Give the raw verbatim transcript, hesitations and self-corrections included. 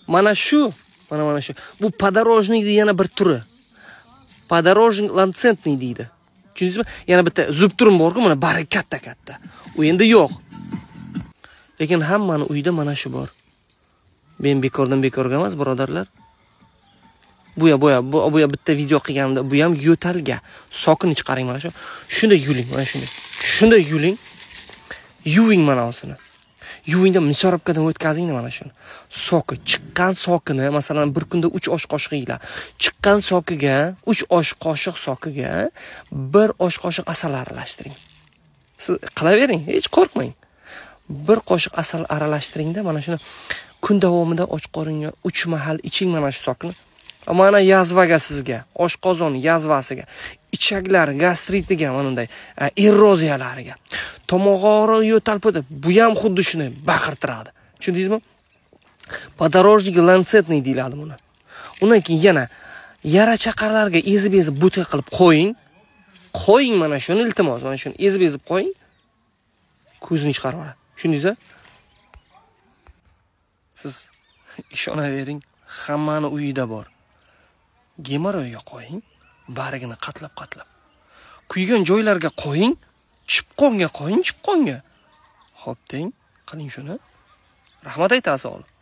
Mana shu, mana mana shu. Bu podorожникning yana bir turi. Podorожник lansentniy deydi. Tushundingizmi? Yana bitta zubturim bor-ku, mana bari katta-katta. U endi yo'q. Lekin hammani uyida mana shu bor. Men bekordan bekorga emas, birodarlar. Bu ya, bu ya, bu, bu ya bitta video qilganimda, bu ham yo'talga. Sokini chiqaring mana shu. Shunda yuling, mana shunday. Shunda yuling. Yuving mana osini. Yuvingda misorobkadan o'tkazinglar mana shuni. Soki chiqqan sokini, masalan, bir kunda uch osh qoshiq yeylar. Chiqqan sokiga, uch osh qoshiq sokiga bir osh qoshiq asal aralashtiring. Siz qilavering, hech qo'rqmang. Bir qoshiq asal aralashtiringda mana shuni kun davomida och qoringa uch mahal iching mana shu sokni. Mana yazvaga sizga, oshqozon yazvasiga, ichaklar gastritiga, mana bunday eroziyalariga, tomoq og'rig'i yo'tal podi, bu ham xuddi shuni baqirtiradi. Tushundingizmi? Podorожник lansentniy deyiladi buni. Undan keyin yana yara chaqalarga ezib-ezib buta qilib qo'ying. Qo'ying mana shuni iltimos, mana shuni ezib-ezib qo'ying. Ko'zini chiqarib. Tushundingizmi? Siz ishonavering, hammani uyida bor. Gemoroyga qo'ying, barigini qatlab-qatlab. Kuygan joylarga qo'ying, chipqonga qo'ying, chipqonga. Xo'p deng, qiling shuni. Rahmat aytasiz.